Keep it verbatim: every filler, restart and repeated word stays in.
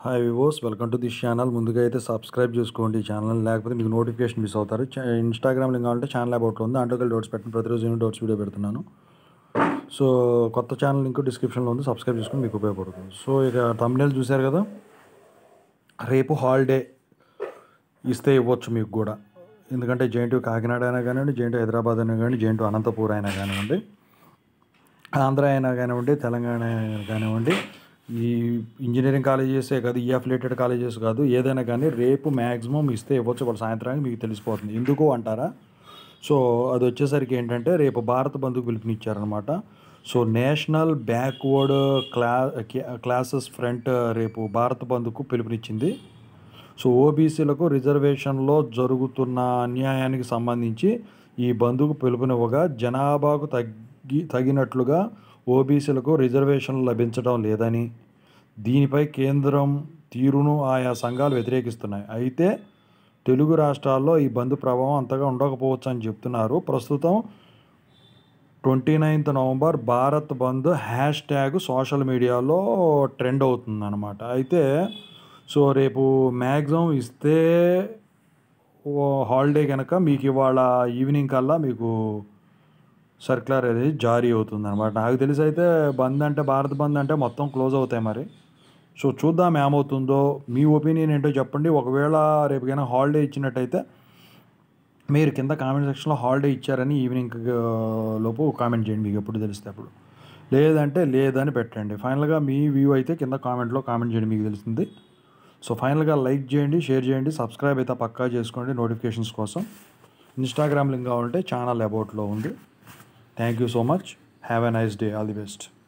Hi వివోస్, welcome to this channel. ముందుగా అయితే సబ్స్క్రైబ్ చేసుకోండి ఈ ఛానల్, లేకపోతే మీకు నోటిఫికేషన్ మిస్ అవుతారు. ఇన్స్టాగ్రామ్ లింక్ కావాలంటే ఛానల్ అబౌట్లో ఉంది, దాంట్లోకి వెళ్ళి డౌట్స్ పెట్టండి. ప్రతిరోజు నేను డౌట్స్ వీడియో పెడుతున్నాను. సో కొత్త ఛానల్ లింక్ డిస్క్రిప్షన్లో ఉంది, సబ్స్క్రైబ్ చేసుకుని మీకు ఉపయోగపడుతుంది. సో ఇక థంబ్నెయిల్ చూశారు కదా, రేపు హాలిడే ఇస్తే ఇవ్వచ్చు మీకు కూడా. ఎందుకంటే జేఎన్టీ కాకినాడ అయినా కానివ్వండి, జేఎన్టీ హైదరాబాద్ అయినా కానివ్వండి, జేఎన్టీ అనంతపూర్ అయినా కానివ్వండి, ఆంధ్ర అయినా కానివ్వండి, తెలంగాణ అయినా కానివ్వండి, ఈ ఇంజనీరింగ్ కాలేజెసే కాదు, ఈ అఫిలియేటెడ్ కాలేజెస్ కాదు, ఏదైనా కానీ రేపు మ్యాక్సిమం ఇస్తే ఇవ్వచ్చు వాళ్ళు సాయంత్రానికి. మీకు తెలిసిపోతుంది ఎందుకు అంటారా. సో అది వచ్చేసరికి ఏంటంటే రేపు భారత్ బంద్కు పిలుపునిచ్చారనమాట. సో నేషనల్ బ్యాక్వర్డ్ క్లా క్లాసెస్ ఫ్రంట్ రేపు భారత్ బంద్కు పిలుపునిచ్చింది. సో ఓబీసీలకు రిజర్వేషన్లో జరుగుతున్న అన్యాయానికి సంబంధించి ఈ బంద్కు పిలుపునివ్వగా, జనాభాకు తగ్గి తగినట్లుగా ఓబీసీలకు రిజర్వేషన్లు లభించడం లేదని, దీనిపై కేంద్రం తీరును ఆయా సంఘాలు వ్యతిరేకిస్తున్నాయి. అయితే తెలుగు రాష్ట్రాల్లో ఈ బంద్ ప్రభావం అంతగా ఉండకపోవచ్చు అని చెప్తున్నారు. ప్రస్తుతం twenty ninth November Bharat bandh hashtag social మీడియాలో ట్రెండ్ అవుతుందన్నమాట. అయితే సో రేపు మ్యాక్సిమం ఇస్తే హాలిడే కనుక మీకు ఇవాళ ఈవినింగ్ కల్లా మీకు సర్క్యులర్ అనేది జారీ అవుతుంది అనమాట. నాకు తెలిసి అయితే బంద్ అంటే, భారత్ బంద్ అంటే మొత్తం క్లోజ్ అవుతాయి మరి. సో చూద్దాం ఏమవుతుందో. మీ ఒపీనియన్ ఏంటో చెప్పండి. ఒకవేళ రేపుకైనా హాలిడే ఇచ్చినట్టయితే మీరు కింద కామెంట్ సెక్షన్లో హాలిడే ఇచ్చారని ఈవినింగ్ లోపు కామెంట్ చేయండి, మీకు ఎప్పుడు తెలిస్తే అప్పుడు. లేదంటే లేదని పెట్టండి. ఫైనల్గా మీ వ్యూ అయితే కింద కామెంట్లో కామెంట్ చేయండి, మీకు తెలిసింది. సో ఫైనల్గా లైక్ చేయండి, షేర్ చేయండి, సబ్స్క్రైబ్ అయితే పక్కా చేసుకోండి నోటిఫికేషన్స్ కోసం. ఇన్స్టాగ్రామ్ లింక్ కావాలంటే ఛానల్ అబౌట్లో ఉంది. Thank you so much. Have a nice day. All the best.